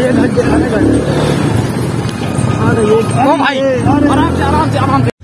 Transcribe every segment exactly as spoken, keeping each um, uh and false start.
ओ भाई आराम से आराम से आराम से।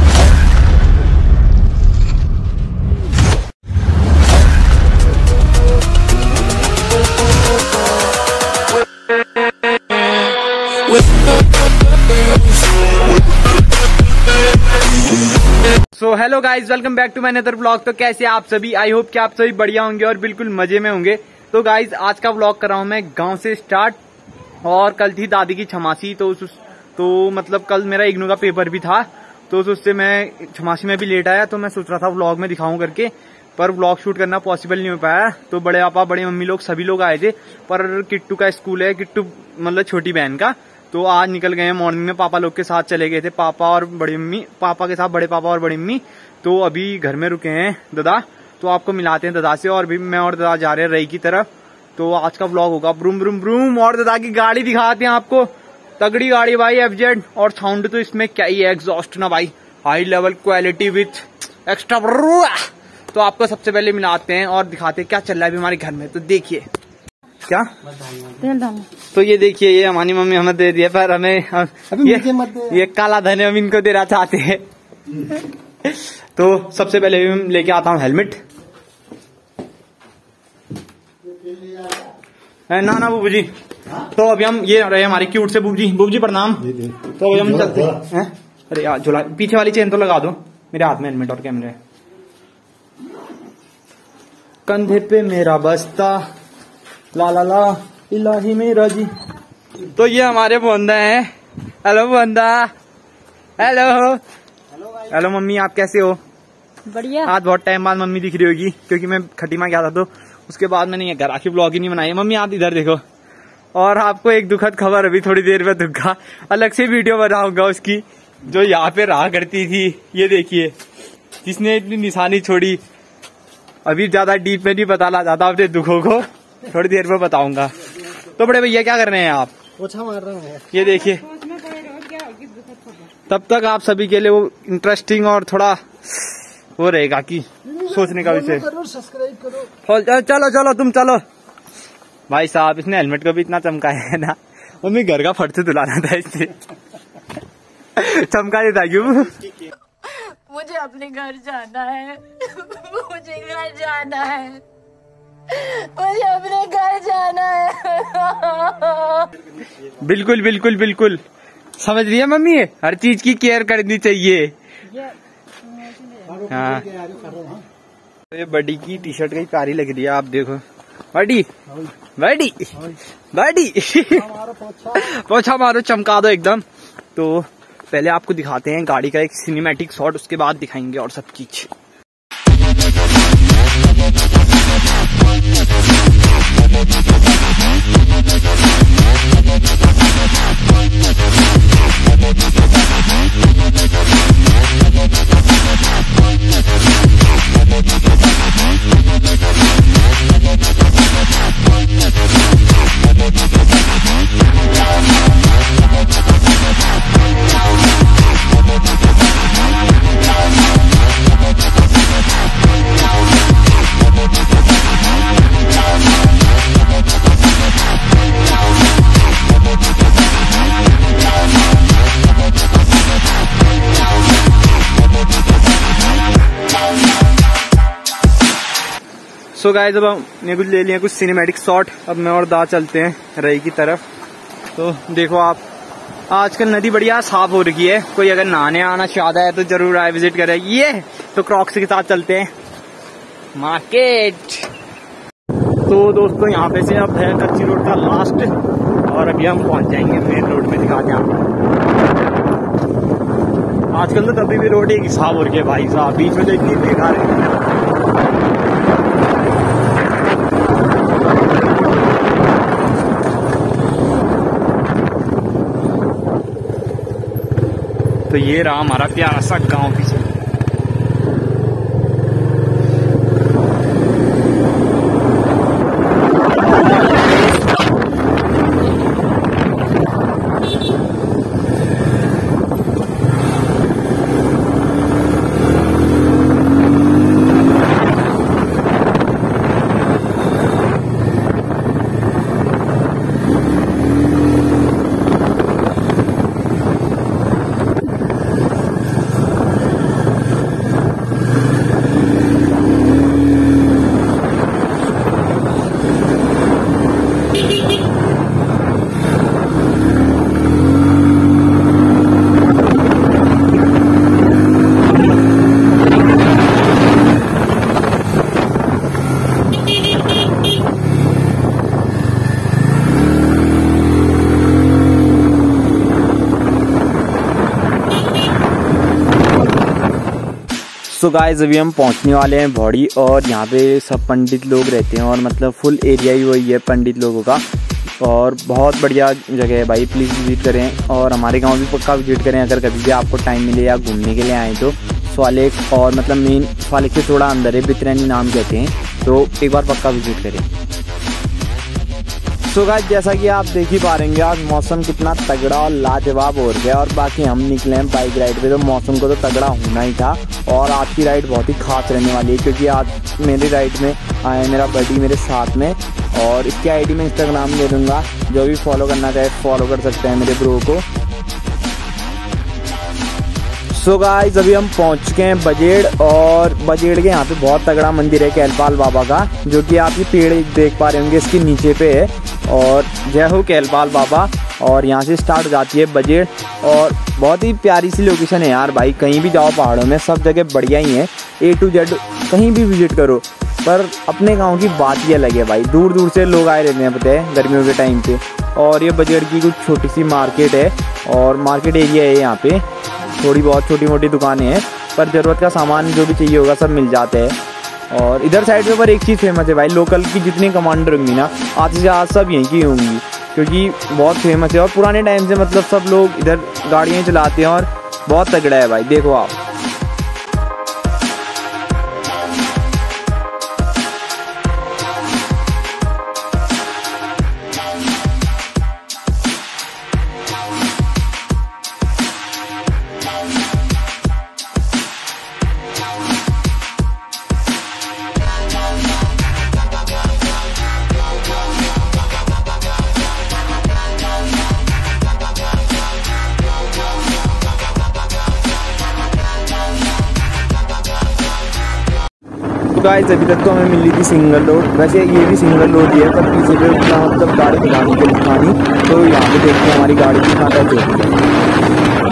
So hello guys, welcome back to my another blog. तो कैसे आप सभी? आई होप कि आप सभी बढ़िया होंगे और बिल्कुल मजे में होंगे। तो गाइज आज का ब्लॉग कर रहा हूँ मैं गांव से स्टार्ट। और कल थी दादी की छमासी, तो उस तो मतलब कल मेरा इग्नू का पेपर भी था, तो उससे मैं छमासी में भी लेट आया। तो मैं सोच रहा था व्लॉग में दिखाऊं करके, पर व्लॉग शूट करना पॉसिबल नहीं हो पाया। तो बड़े पापा बड़े मम्मी लोग सभी लोग आए थे, पर किट्टू का स्कूल है, किट्टू मतलब छोटी बहन का, तो आज निकल गए हैं मॉर्निंग में। पापा लोग के साथ चले गए थे, पापा और बड़ी मम्मी, पापा के साथ बड़े पापा और बड़ी मम्मी। तो अभी घर में रुके हैं दादा, तो आपको मिलाते हैं दादा से। और भी मैं और दादा जा रहे हैं रई की तरफ। तो आज का व्लॉग होगा ब्रूम ब्रूम ब्रूम। और दादा की गाड़ी दिखाते हैं आपको, तगड़ी गाड़ी भाई, एफजेड। और साउंड तो इसमें क्या ही है, एग्जॉस्ट ना भाई, high level quality with extra. तो आपको सबसे पहले मिलाते हैं और दिखाते हैं क्या चल रहा है अभी हमारे घर में। तो देखिए क्या तेल डालना। तो ये देखिए, ये हमारी मम्मी हमें दे दिया, पर हमें ये, ये काला धन हम इनको देना चाहते हैं। तो सबसे पहले हम लेके आता हूँ हेलमेट। ना ना बुबू जी, तो अभी हम ये रहे हमारी क्यूट से बुबू जी। बुबू जी प्रणाम। तो अभी हम चलते हैं। अरे यार झोला, पीछे वाली चेन तो लगा दो। मेरे हाथ में हेलमेट और कैमरे, कंधे पे मेरा बस्ता, ला ला ला इलाही मेरा जी। तो ये हमारे बंदा है। हेलो बंदा, हेलो हेलो मम्मी, आप कैसे हो? बढ़िया। आज बहुत टाइम बाद मम्मी दिख रही होगी, क्योंकि मैं खटीमा गया था, तो उसके बाद मैंने ये घर आके ब्लॉग ही नहीं बनाई। मम्मी आप इधर देखो। और आपको एक दुखद खबर, अभी थोड़ी देर में दुखा अलग से वीडियो बनाऊंगा उसकी, जो यहाँ पे रहा करती थी। ये देखिए, जिसने इतनी निशानी छोड़ी। अभी ज्यादा डीप में नहीं बताना चाहता अपने दुखों को, थोड़ी देर में बताऊंगा। तो बड़े भैया क्या कर रहे हैं आप? पोछा मार रहे हैं। ये देखिए, तब तक आप सभी के लिए वो इंटरेस्टिंग और थोड़ा वो रहेगा कि सोचने का विषय। चलो चलो तुम चलो। भाई साहब, इसने हेलमेट को भी इतना चमकाया है ना, मम्मी घर का फट से धुलाना था इससे। चमका देता क्यों? मुझे अपने घर जाना है, मुझे घर जाना है, मुझे अपने घर जाना है। बिल्कुल बिल्कुल बिल्कुल, समझ रही है मम्मी, हर चीज की केयर करनी चाहिए। हाँ, ये बड़ी की टी शर्ट कहीं प्यारी लग रही है, आप देखो। बड़ी बड़ी बड़ी पोछा मारो, चमका दो एकदम। तो पहले आपको दिखाते हैं गाड़ी का एक सिनेमैटिक शॉट, उसके बाद दिखाएंगे और सब चीज। सो गाइस, अब हमने कुछ ले लिया कुछ सिनेमैटिक शॉट। अब मैं और दा चलते हैं रई की तरफ। तो देखो आप, आजकल नदी बढ़िया साफ हो रही है। कोई अगर नहाने आना चाहता है तो जरूर आए, विजिट करें। ये तो क्रॉक्स के साथ चलते हैं मार्केट। तो दोस्तों, यहाँ पे से अब है कच्ची रोड का लास्ट, और अभी हम पहुंच जाएंगे मेन रोड में। दिखाते हैं आपको। आजकल तो तभी भी रोड एक हिसाब हो रही है भाई साहब, बीच में तो इतनी बेकार है। तो ये रहा हमारा प्यारा सा गांव पीछे। सो गाइस अभी हम पहुंचने वाले हैं भौड़ी और यहाँ पे सब पंडित लोग रहते हैं और मतलब फुल एरिया ही वही है पंडित लोगों का और बहुत बढ़िया जगह है भाई, प्लीज़ विजिट करें और हमारे गांव भी पक्का विजिट करें अगर कभी भी आपको टाइम मिले या घूमने के लिए आएँ तो। स्वालेक और मतलब मेन स्वालेक से थोड़ा अंदर है, बितरैनी नाम कहते हैं, तो एक बार पक्का विजिट करें। सो गाइस जैसा कि आप देख ही पा रहे हैं आज मौसम कितना तगड़ा और लाजवाब हो गया और बाकी हम निकले हैं बाइक राइड पे तो मौसम को तो तगड़ा होना ही था और आज की राइड बहुत ही खास रहने वाली है क्योंकि आज मेरी राइड में आए मेरा बडी मेरे साथ में और इसकी आईडी में इंस्टाग्राम दे दूँगा, जो भी फॉलो करना चाहे फॉलो कर सकते हैं मेरे ब्रो को। सो so गाइस अभी हम पहुंच चुके हैं बजेड़ और बजेड़ के यहाँ पे बहुत तगड़ा मंदिर है कैलपाल बाबा का, जो कि आप ये पेड़ देख पा रहे होंगे इसके नीचे पे है और जय हो कैलपाल बाबा। और यहाँ से स्टार्ट हो जाती है बजेड़ और बहुत ही प्यारी सी लोकेशन है यार भाई, कहीं भी जाओ पहाड़ों में सब जगह बढ़िया ही है, ए टू जेड कहीं भी विजिट करो, पर अपने गाँव की बात ही अलग है भाई, दूर दूर से लोग आए रहते हैं पता है गर्मियों के टाइम पे। और ये बजेड़ की कुछ छोटी सी मार्केट है और मार्केट एरिया है, यहाँ पे थोड़ी बहुत छोटी मोटी दुकानें हैं पर ज़रूरत का सामान जो भी चाहिए होगा सब मिल जाता है। और इधर साइड पे पर एक चीज़ फेमस है भाई, लोकल की जितनी कमांडर होंगी ना आज से आज सब यहीं की होंगी क्योंकि बहुत फेमस है और पुराने टाइम से मतलब सब लोग इधर गाड़ियाँ चलाते हैं और बहुत तगड़ा है भाई, देखो आप। तो गाइस अभी तक तो हमें मिली थी सिंगल रोड, वैसे ये भी सिंगल रोड ही है पर पीछे पे उतना मतलब गाड़ी दिखाने के लिए खानी, तो यहाँ पे देखते हैं हमारी गाड़ी कितना टच होती है।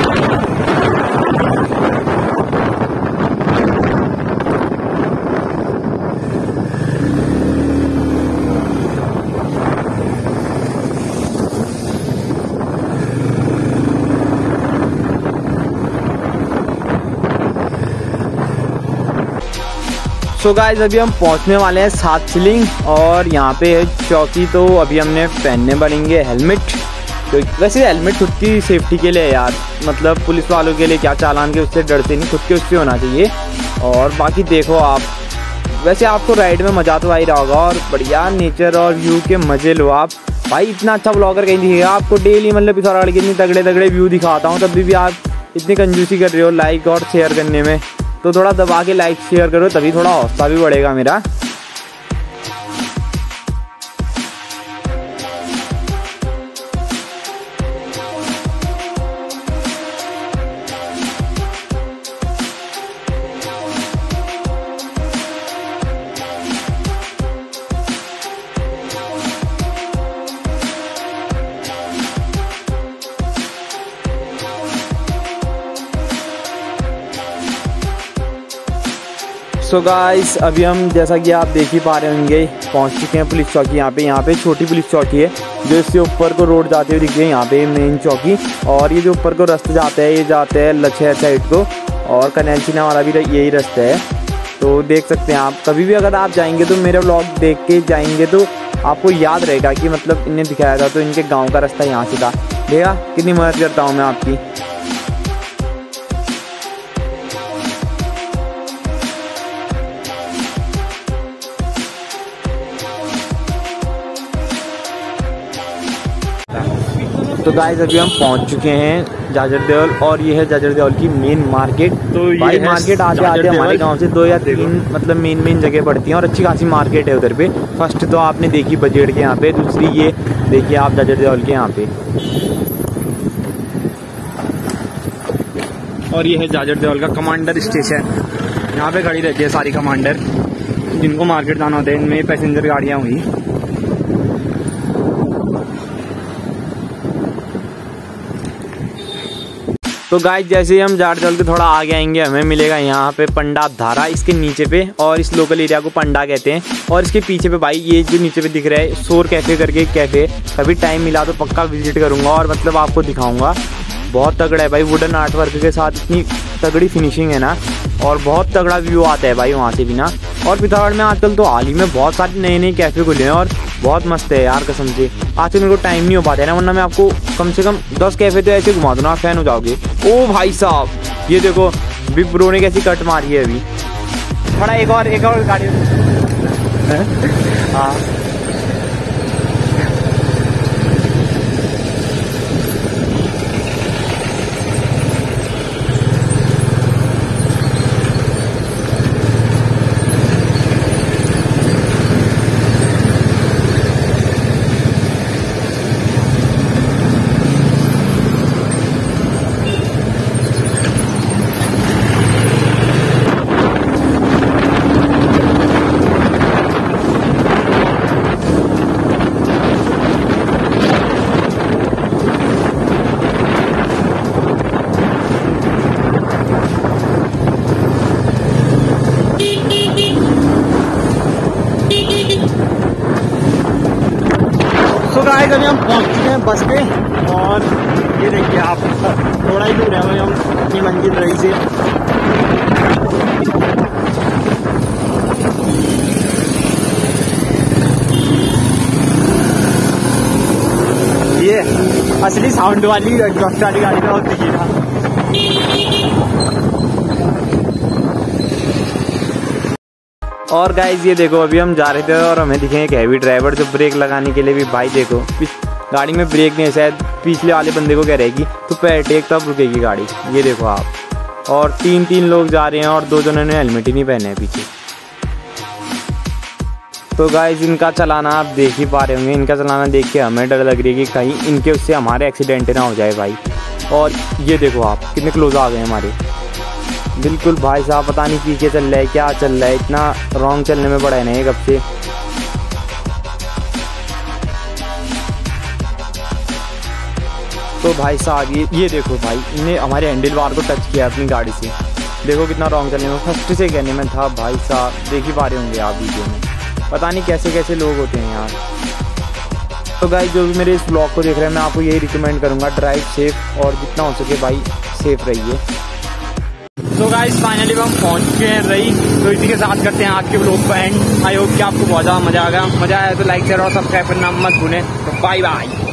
सो गाइस अभी हम पहुंचने वाले हैं सात सिलिंग और यहाँ पे है चौकी, तो अभी हमने पहनने पड़ेंगे हेलमेट, तो वैसे हेलमेट खुद की सेफ्टी के लिए यार, मतलब पुलिस वालों के लिए क्या चालान के उससे डरते नहीं, खुद के उससे होना चाहिए। और बाकी देखो आप, वैसे आपको राइड में मज़ा तो आ ही रहा होगा और बढ़िया नेचर और व्यू के मज़े लो आप भाई, इतना अच्छा ब्लॉगर कहीं दिखेगा आपको, डेली मतलब पिथौरागढ़ के इतने तगड़े तगड़े व्यू दिखाता हूँ तभी भी आप इतनी कंजूसी कर रहे हो लाइक और शेयर करने में, तो थोड़ा दबा के लाइक शेयर करो तभी थोड़ा हौसला भी बढ़ेगा मेरा। सो so गाइस अभी हम जैसा कि आप देख ही पा रहे होंगे पहुंच चुके हैं पुलिस चौकी, यहाँ पे यहाँ पे छोटी पुलिस चौकी है जो इससे ऊपर को रोड जाते हुए दिख रही है, यहाँ पे मेन चौकी, और ये जो ऊपर को रास्ता जाता है ये जाता है लछेर साइड को और कनैलचिना वाला भी यही रास्ता है, तो देख सकते हैं आप। कभी भी अगर आप जाएंगे तो मेरा व्लॉग देख के जाएंगे तो आपको याद रहेगा कि मतलब इन्हें दिखाया था तो इनके गाँव का रास्ता यहाँ से था, देखा कितनी मदद करता हूँ मैं आपकी। तो गाइस अभी हम पहुंच चुके हैं जाजर देवल और ये है जाजर देवल की मेन मार्केट, तो भाई मार्केट आते आते हमारे गांव से दो या तीन मतलब मेन मेन जगह पड़ती हैं और अच्छी खासी मार्केट है उधर पे। फर्स्ट तो आपने देखी बजेड़ के यहाँ पे, दूसरी ये देखिए आप जाजर देवल के यहाँ पे, और ये है जाजर देवल का कमांडर स्टेशन, यहाँ पे खड़ी रहती है सारी कमांडर जिनको मार्केट जाना होता है, इनमें पैसेंजर गाड़ियाँ हुई। तो गाइस जैसे ही हम जाट देवल के थोड़ा आगे आएंगे हमें मिलेगा यहाँ पे पंडा धारा, इसके नीचे पे, और इस लोकल एरिया को पंडा कहते हैं। और इसके पीछे पे भाई ये जो नीचे पे दिख रहा है शोर कैफे करके कैफे, कभी टाइम मिला तो पक्का विजिट करूँगा और मतलब आपको दिखाऊंगा। बहुत तगड़ा है भाई, वुडन आर्ट वर्क के साथ इतनी तगड़ी फिनिशिंग है ना, और बहुत तगड़ा व्यू आता है भाई वहाँ से भी ना। और पिथौरागढ़ में आजकल तो हाल ही में बहुत सारे नए नए कैफे खुले हैं और बहुत मस्त है यार कसम से। आजकल मेरे को टाइम नहीं हो पाता है ना, वरना मैं आपको कम से कम दस कैफे तो ऐसे घुमा दूँ, आप फैन हो जाओगे। ओ भाई साहब ये देखो बिग ब्रो ने कैसी कट मारी है अभी। थोड़ा एक और एक और गाड़ी हाँ गाइस अभी हम पहुंच चुके हैं बस पे, और ये देखिए आप थोड़ा ही दूर है भाई हम अपनी मंजिल रही से। ये असली साउंड वाली एग्जॉस्ट वाली गाड़ी में बहुत दिखेगा। और गाइज ये देखो अभी हम जा रहे थे और हमें दिखे एक हैवी ड्राइवर जो ब्रेक लगाने के लिए भी, भाई देखो गाड़ी में ब्रेक नहीं है, शायद पिछले वाले बंदे को कह रहेगी तो पैर टेक तब रुकेगी गाड़ी। ये देखो आप, और तीन तीन लोग जा रहे हैं और दो जनों ने हेलमेट ही नहीं पहने हैं पीछे। तो गाइज इनका चलाना आप देख ही पा रहे होंगे, इनका चलाना देख के हमें डर लग रही है कि कहीं इनके उससे हमारे एक्सीडेंट ना हो जाए भाई। और ये देखो आप कितने क्लोज आ गए हमारे, बिल्कुल भाई साहब पता नहीं पीछे चल रहा है क्या चल रहा है, इतना रॉन्ग चलने में पड़ा है ना कब से। तो भाई साहब ये ये देखो भाई इन्हें हमारे हैंडल बार को टच किया अपनी गाड़ी से, देखो कितना रॉन्ग चलने में, फर्स्ट से कहने में था भाई साहब, देख ही पा रहे होंगे आप वीडियो में। पता नहीं कैसे कैसे लोग होते हैं यार। तो गाइस जो भी मेरे इस ब्लॉग को देख रहे हैं मैं आपको यही रिकमेंड करूँगा, ड्राइव सेफ और जितना हो सके भाई सेफ रहिए। तो गाइस फाइनली हम पहुंच चुके हैं रही, तो इसी के साथ करते हैं आज के ब्लॉग को एंड। आई होप कि आपको बहुत ज़्यादा मजा आ गया, मजा आया तो लाइक शेयर और सब्सक्राइब करना मत भूलें। तो बाय बाय।